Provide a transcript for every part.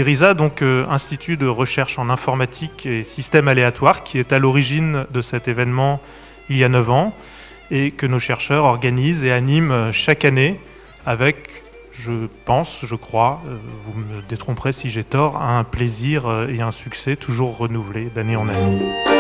l'IRISA, donc Institut de recherche en informatique et systèmes aléatoires, qui est à l'origine de cet événement il y a 9 ans et que nos chercheurs organisent et animent chaque année avec, je crois, vous me détromperez si j'ai tort, un plaisir et un succès toujours renouvelé d'année en année.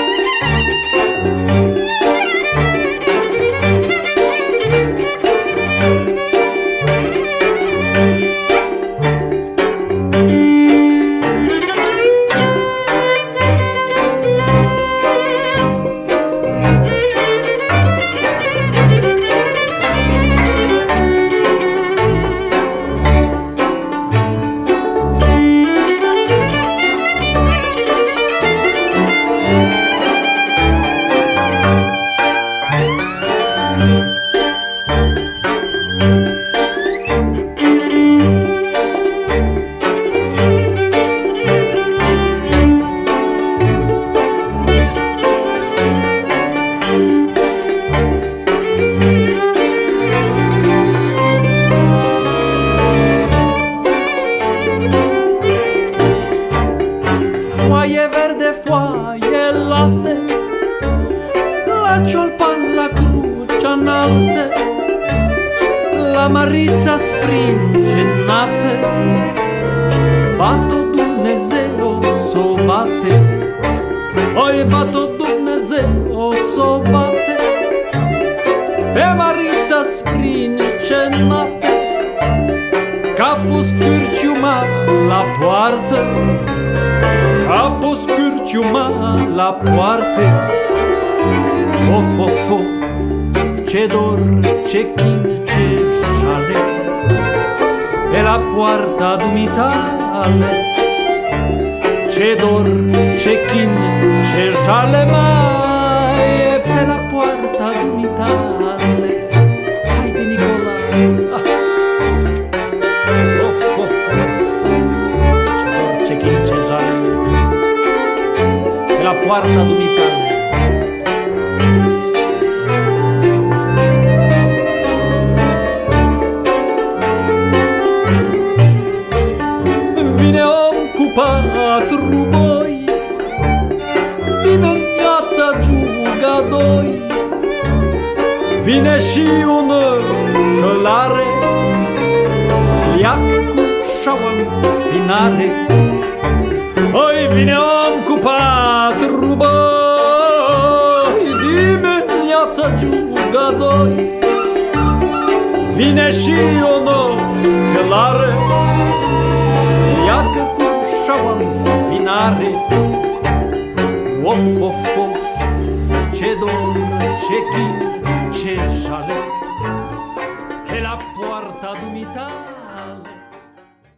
Foaie verde, foaie latte, la ciolpan, la crucea înalte, la Marița springenate, bat-o Dumnezeu s-o bate, oi bat-o Dumnezeu s-o bate, pe Marița springenate, capul scârciuma la poartă, capul scârciuma la poartă. Of, of, of, ce dor, ce chin, ce jale, pe la poarta dumitale. Ce dor, ce chin, ce jale mai e pe la poarta dumitale. Haide, Nicolae! Of, of, of, ce dor, ce chin, ce jale pe la poarta dumitale. Vine om cu 4 boi, dimineața juga 2. Vine și un călare, pleacă cu șaua în spinare. Oi, vine om cu 4 boi, dimineața juga 2. Vine și un călare, pleacă cu șaua în spinare. Of, of, of, ce dor, ce chin, ce jale, pe la poarta dumitale.